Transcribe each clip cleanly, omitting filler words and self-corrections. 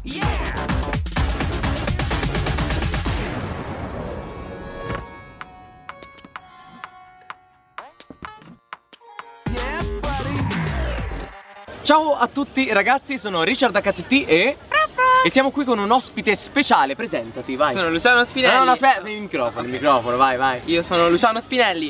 Ciao a tutti ragazzi, sono Richard HTT e siamo qui con un ospite speciale, presentati, vai. Sono Luciano Spinelli. No, aspetta, il microfono, vai. Io sono Luciano Spinelli.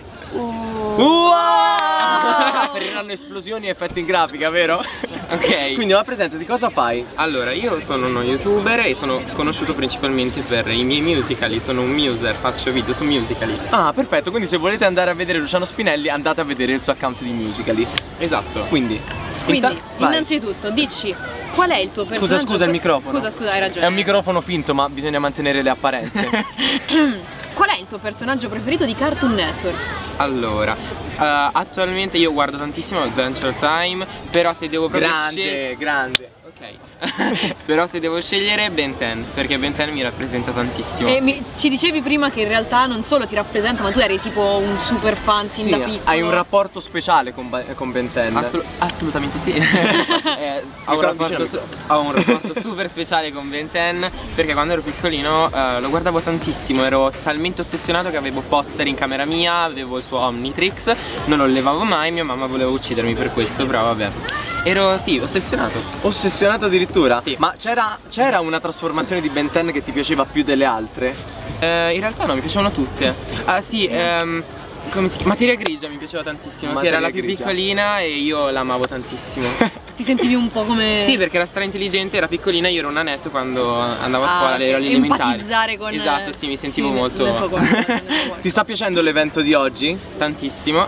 Appariranno esplosioni e effetti in grafica, vero? Ok. Quindi ma presentati, cosa fai? Allora, io sono uno youtuber e sono conosciuto principalmente per i miei musicali. Sono un muser, faccio video su musicali. Ah, perfetto, quindi se volete andare a vedere Luciano Spinelli andate a vedere il suo account di musicali. Esatto. Quindi innanzitutto dici qual è il tuo personaggio? Scusa il microfono. Scusa, hai ragione. È un microfono finto, ma bisogna mantenere le apparenze. Qual è il tuo personaggio preferito di Cartoon Network? Allora, attualmente io guardo tantissimo Adventure Time, però se devo proprio grande. Ok. Però se devo scegliere Ben 10, perché Ben 10 mi rappresenta tantissimo. E ci dicevi prima che in realtà non solo ti rappresenta, ma tu eri tipo un super fan sin da piccolo. Hai un rapporto speciale con Ben 10. Assolutamente sì. Ho un rapporto super speciale con Ben 10, perché quando ero piccolino lo guardavo tantissimo. Ero talmente ossessionato che avevo poster in camera mia, avevo il suo Omnitrix, non lo levavo mai, mia mamma voleva uccidermi per questo, però vabbè. Ero, sì, ossessionato. Ossessionato addirittura? Sì. Ma c'era una trasformazione di Ben 10 che ti piaceva più delle altre? In realtà no, mi piacevano tutte. Ah sì, come si chiama? Materia grigia mi piaceva tantissimo, che era la più piccolina e io l'amavo tantissimo. Ti sentivi un po' come... Sì, perché era intelligente, era piccolina, io ero un nanetto quando andavo a scuola, ero alle elementari. Empatizzare con... Esatto, sì, mi sentivo molto... Ti sta piacendo l'evento di oggi? Tantissimo.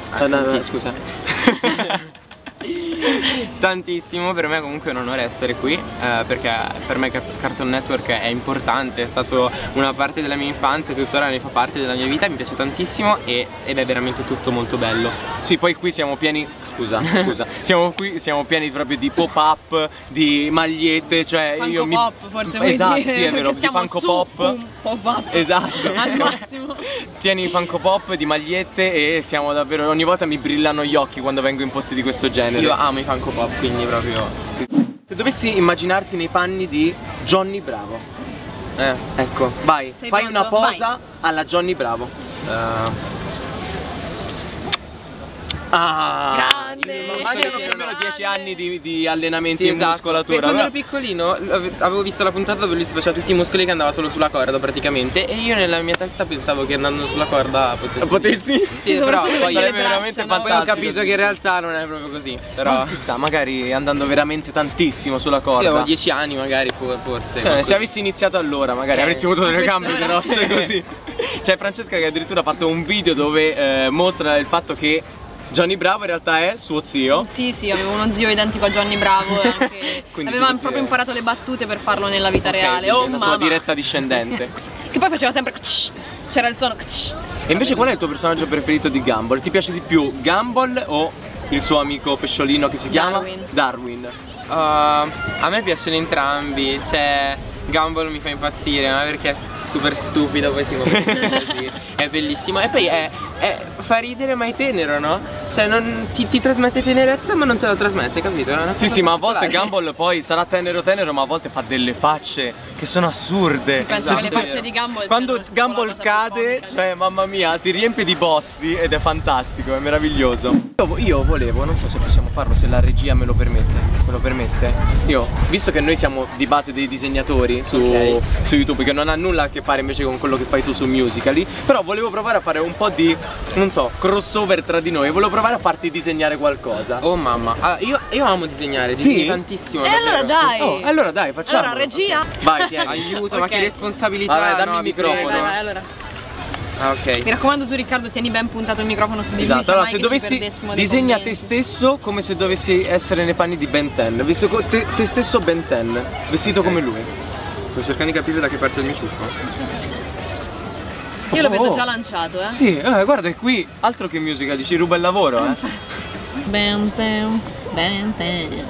Scusa. Tantissimo, per me comunque è un onore essere qui, perché per me Cartoon Network è importante, è stato una parte della mia infanzia, tuttora ne fa parte della mia vita, mi piace tantissimo ed è veramente tutto molto bello. Sì, poi qui siamo pieni, scusa, siamo pieni proprio di pop-up, di magliette, cioè Funko Pop, forse vuoi esatto, dire, sì, è vero, di Funko Pop. Pop-up. Esatto. Al massimo. Tieni i Funko Pop di magliette e siamo davvero, ogni volta mi brillano gli occhi quando vengo in posti di questo genere. Io amo i Funko Pop, quindi proprio... Se dovessi immaginarti nei panni di Johnny Bravo, ecco, vai, fai una posa alla Johnny Bravo. Grande! Mancano più o meno 10 anni di allenamenti, sì, e muscolatura. Quando ero piccolino avevo visto la puntata dove lui si faceva tutti i muscoli che andava solo sulla corda praticamente, e io nella mia testa pensavo che andando sulla corda potessi. Sì, però poi sarebbe veramente fantastico. Poi ho capito che in realtà non è proprio così. Però chissà, magari andando veramente tantissimo sulla corda. Io avevo 10 anni magari, forse. Cioè, se avessi iniziato allora magari avresti avuto delle gambe grosse così. C'è Francesca che addirittura ha fatto un video dove mostra il fatto che Johnny Bravo in realtà è suo zio. Sì, avevo uno zio identico a Johnny Bravo e anche aveva proprio imparato le battute per farlo nella vita reale. Oh la mamma. sua diretta discendente. Che poi faceva sempre c'era il suono. E invece qual è il tuo personaggio preferito di Gumball? Ti piace di più Gumball o il suo amico pesciolino che si chiama? Darwin. A me piacciono entrambi, cioè Gumball mi fa impazzire, ma perché è super stupido, poi si muove così. È bellissimo e poi fa ridere ma è tenero, no? Cioè ti trasmette tenerezza ma non te la trasmette, capito? Sì, ma a volte Gumball poi sarà tenero ma a volte fa delle facce che sono assurde. Penso che le facce di Gumball, quando Gumball cade, cioè mamma mia, si riempie di bozzi ed è fantastico, è meraviglioso. Io volevo, non so se possiamo farlo, se la regia me lo permette. Me lo permette? Io, visto che noi siamo di base dei disegnatori su YouTube, che non ha nulla a che fare invece con quello che fai tu su Musical.ly, però volevo provare a fare un po' di, non so, crossover tra di noi. Volevo provare a farti disegnare qualcosa. Oh mamma, io amo disegnare, disegni tantissimo. E allora dai! Allora dai, facciamo. Allora regia. Vai, tieni. Aiuto, ma che responsabilità. Vabbè, dammi il microfono. Vai, allora. Ok. Mi raccomando tu Riccardo, tieni ben puntato il microfono su di lui. Esatto, allora se dovessi disegna te stesso come se dovessi essere nei panni di Ben 10. Visto te stesso Ben 10, vestito come lui. Sto cercando di capire da che parte il mio ciuffo. Io lo vedo già lanciato, Sì, guarda è qui, altro che Musical.ly, ci ruba il lavoro, Ben 10.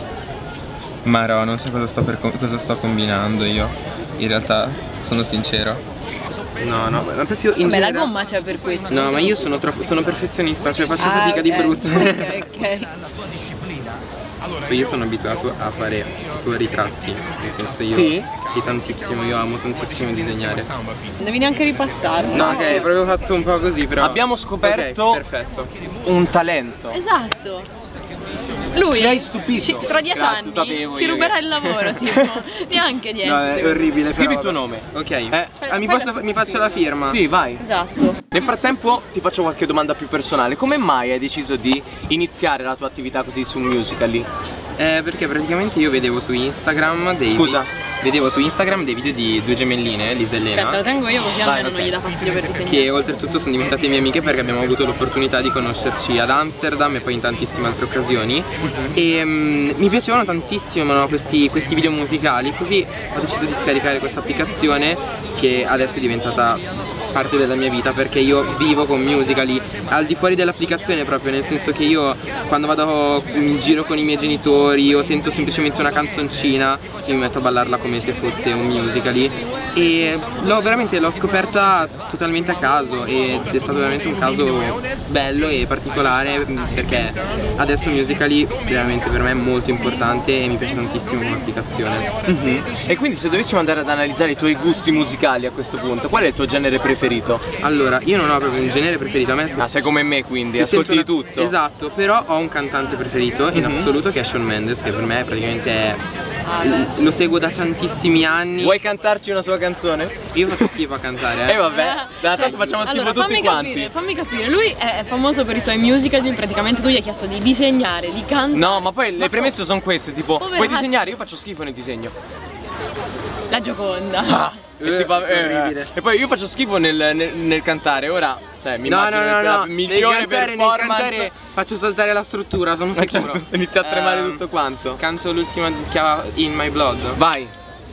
Maro, non so cosa sto combinando io. In realtà sono sincero. No, ma proprio in la gomma c'è per questo. No, ma io sono perfezionista, cioè faccio fatica di brutto. Ok. Poi io sono abituato a fare ritratti, nel senso io Sì? sì, tantissimo, io amo tantissimo disegnare. Devi neanche ripassarlo. No, ok, proprio fatto un po' così, però Abbiamo scoperto ok, perfetto. un talento. Esatto. Lui Ci hai stupito. tra 10 Grazie, anni sapevo ci io ruberà il lavoro, tipo. Neanche 10. No, è orribile. Scrivi il però tuo vabbè. nome. Ok. Fai Mi faccio la firma? Sì, vai. Esatto. Nel frattempo ti faccio qualche domanda più personale. Come mai hai deciso di iniziare la tua attività così su Musical.ly? Perché praticamente io vedevo su Instagram dei vedevo su Instagram dei video di due gemelline, Lisa e Aspetta, lo Elena, tengo io così Vai, almeno ok. non gli dà fastidio per disegnare. che oltretutto sono diventate mie amiche perché abbiamo avuto l'opportunità di conoscerci ad Amsterdam e poi in tantissime altre occasioni. E mi piacevano tantissimo questi video musicali, così ho deciso di scaricare questa applicazione che adesso è diventata parte della mia vita, perché io vivo con Musical.ly al di fuori dell'applicazione, proprio nel senso che io quando vado in giro con i miei genitori o sento semplicemente una canzoncina io mi metto a ballarla come se fosse un Musical.ly, e veramente l'ho scoperta totalmente a caso ed è stato veramente un caso bello e particolare, perché adesso Musical.ly veramente per me è molto importante e mi piace tantissimo come applicazione. E quindi se dovessimo andare ad analizzare i tuoi gusti musicali a questo punto, qual è il tuo genere preferito? Allora, io non ho proprio un genere preferito, a me Ah, sei come me quindi, si ascolti sente di tutto. Esatto, però ho un cantante preferito in assoluto che è Shawn Mendes, che per me praticamente lo seguo da tantissimi anni. Vuoi cantarci una sua canzone? Io faccio schifo a cantare, Vabbè, tanto facciamo schifo Allora, tutti quanti. fammi capire, lui è famoso per i suoi musical, praticamente tu gli hai chiesto di disegnare, di cantare. No, ma poi le premesse sono queste, tipo, Poveraccio. puoi disegnare? Io faccio schifo nel disegno. La Gioconda. orribile. E poi io faccio schifo nel cantare, ora, cioè, mi immagino la migliore nel performance. cantare faccio saltare la struttura, sono sicuro. Certo, inizia a tremare tutto quanto. Canto l'ultima che chiama In My Blood. Vai.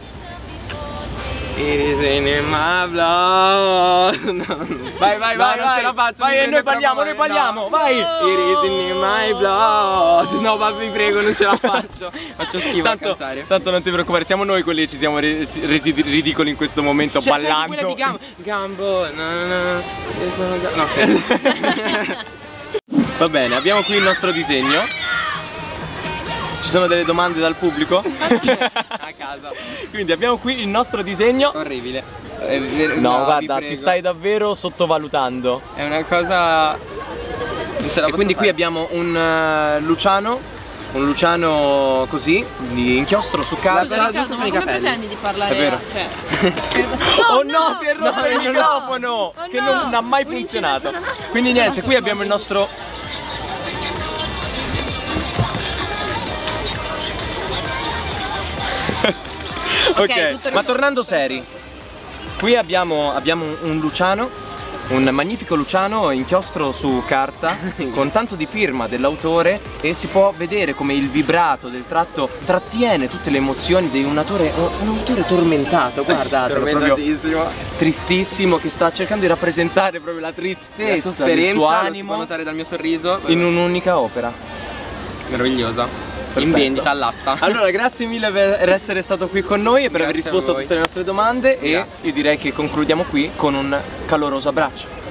It is in my blood. Vai, vai, No, vai, non vai. ce la faccio, Vai, mi e prende noi parliamo, proprio noi parliamo, no. vai. It is in my blood. No, ma vi prego, non ce la faccio. Faccio schifo a Tanto, cantare. tanto non ti preoccupare, siamo noi quelli che ci siamo resi ridicoli in questo momento C'è anche ballando. quella di Gambo. Io sono no, ok. Va bene, abbiamo qui il nostro disegno. Ci sono delle domande dal pubblico? A casa. Quindi abbiamo qui il nostro disegno. Orribile. No, guarda, vi ti prego. stai davvero sottovalutando. È una cosa. Non ce la E quindi qui posso abbiamo un Luciano così, di inchiostro su carta. La- Riccardo, giusto ma sono i come capelli. pretendi di parlare? È vero. Cioè. Oh no, si è rotto no, il no, microfono! no. Che Oh no, non ha mai funzionato. Quindi niente, qui abbiamo il nostro. Ok, tutto ma tornando seri, qui abbiamo un Luciano, un magnifico Luciano inchiostro su carta con tanto di firma dell'autore, e si può vedere come il vibrato del tratto trattiene tutte le emozioni di un autore tormentato, guardate, proprio Tormentatissimo. tristissimo, che sta cercando di rappresentare proprio la La tristezza del sofferenza suo lo si può animo notare dal mio sorriso. in un'unica opera. Meravigliosa. In Perfetto. vendita all'asta. Allora, grazie mille per essere stato qui con noi e per aver Grazie a risposto a voi. tutte le nostre domande, e Grazie. io direi che concludiamo qui con un caloroso abbraccio.